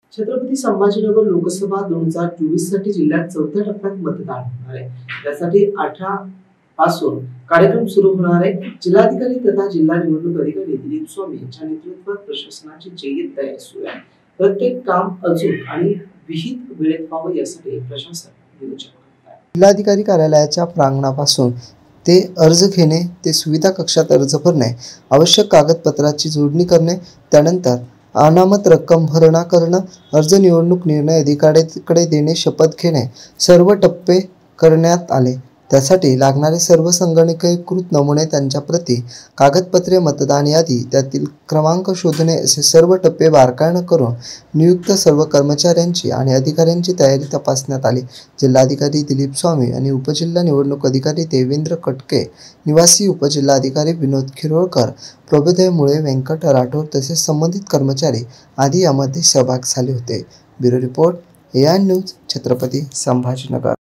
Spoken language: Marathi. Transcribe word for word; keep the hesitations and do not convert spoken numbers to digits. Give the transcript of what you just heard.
छत्रपती संभाजीनगर लोकसभा दोन हजार चोवीस साठी जिल्ह्यात चौथ्या टप्प्यात मतदान होणार आहे। त्यासाठी अठरा पासून कार्यक्रम सुरू होणार आहे। जिल्हाधिकारी तथा जिल्हा निवडणूक अधिकारी दिलीप स्वामी यांच्या नेतृत्वात प्रशासनाची जय्यत तयारी सुरू आहे। प्रत्येक काम अचूक आणि विहित वेळेत व्हावं यासाठी प्रशासन नियोजन करत आहे। जिल्हाधिकारी कार्यालयाच्या प्रांगणापासून ते अर्ज घेणे ते सुविधा कक्षात अर्ज भरणे, आवश्यक कागदपत्राची जोडणी करणे, त्यानंतर अनामत रक्कम भरणा करणं, अर्ज निवडणूक निर्णय अधिकाऱ्याकडे देणे, शपथ घेणे सर्व टप्पे करण्यात आले। त्यासाठी लागणारे सर्व संगणकीकृत नमुने, त्यांच्या प्रती, कागदपत्रे, मतदान यादी, त्यातील क्रमांक शोधणे असे सर्व टप्पे बारकाईने करून नियुक्त सर्व कर्मचाऱ्यांची आणि अधिकाऱ्यांची तयारी तपासण्यात आली। जिल्हाधिकारी दिलीप स्वामी आणि उपजिल्हा निवडणूक अधिकारी देवेंद्र कटके, निवासी उपजिल्हाधिकारी विनोद खिरोळकर, प्रभुदेव मुळे, व्यंकट राठोड तसेच संबंधित कर्मचारी आदी यामध्ये सहभाग झाले होते। Bureau report, A I news, Chhatrapati Sambhajinagar.